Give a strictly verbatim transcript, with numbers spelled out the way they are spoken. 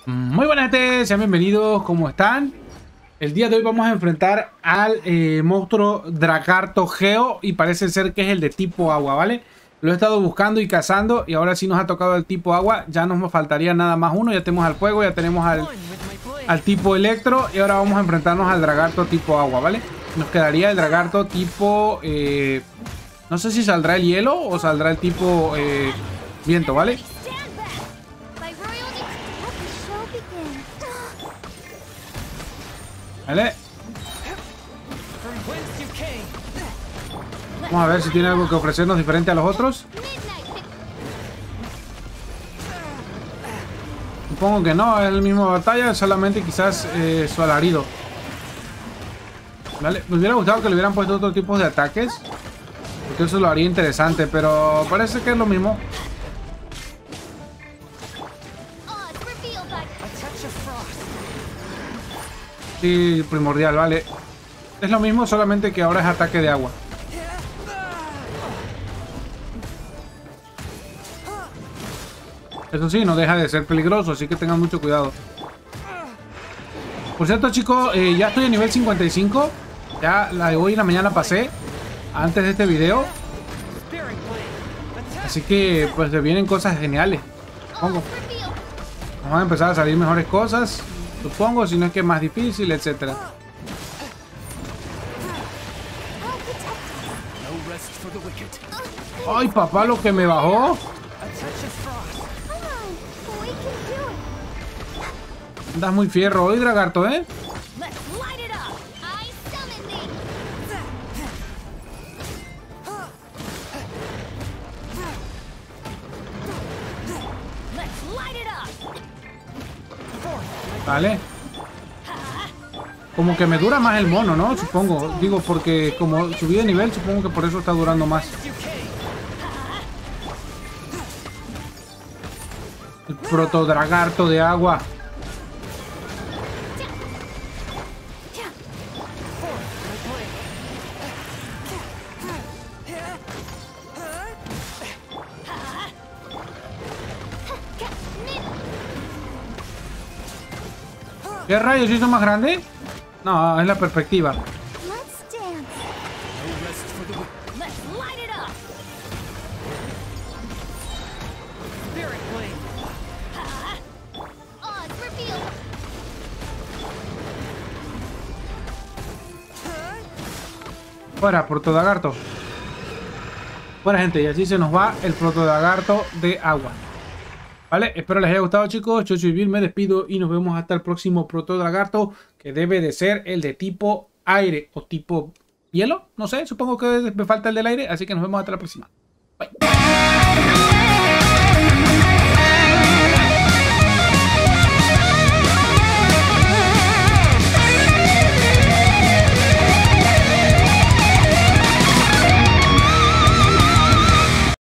Muy buenas gente, sean bienvenidos, ¿cómo están? El día de hoy vamos a enfrentar al eh, monstruo Dragarto Geo y parece ser que es el de tipo agua, ¿vale? Lo he estado buscando y cazando y ahora sí nos ha tocado el tipo agua. Ya nos faltaría nada más uno, ya tenemos al fuego, ya tenemos al, al tipo electro y ahora vamos a enfrentarnos al Dragarto tipo agua, ¿vale? Nos quedaría el Dragarto tipo... Eh, no sé si saldrá el hielo o saldrá el tipo eh, viento, ¿vale? ¿Vale? Vamos a ver si tiene algo que ofrecernos diferente a los otros. Supongo que no, es la misma batalla, solamente quizás eh, su alarido. ¿Vale? Me hubiera gustado que le hubieran puesto otro tipo de ataques, porque eso lo haría interesante, pero parece que es lo mismo. Sí, primordial, vale. Es lo mismo, solamente que ahora es ataque de agua. Eso sí, no deja de ser peligroso, así que tengan mucho cuidado. Por cierto, chicos, eh, ya estoy a nivel cincuenta y cinco. Ya la de hoy en la mañana pasé, antes de este video. Así que, pues, le vienen cosas geniales, supongo. Nos van a empezar a salir mejores cosas, supongo, si no es que es más difícil, etcétera. ¡Ay, papá, lo que me bajó! Andas muy fierro hoy, Dragarto, ¿eh? Vale. Como que me dura más el mono, ¿no? Supongo. Digo, porque como subí de nivel, supongo que por eso está durando más. El protodragarto de agua. ¿Qué rayos hizo más grande? No, es la perspectiva. Fuera, protodagarto. Fuera, gente, y así se nos va el protodagarto de agua. Vale, espero les haya gustado, chicos. Yo soy Bill, me despido y nos vemos hasta el próximo protodagarto, que debe de ser el de tipo aire o tipo hielo. No sé, supongo que me falta el del aire, así que nos vemos hasta la próxima.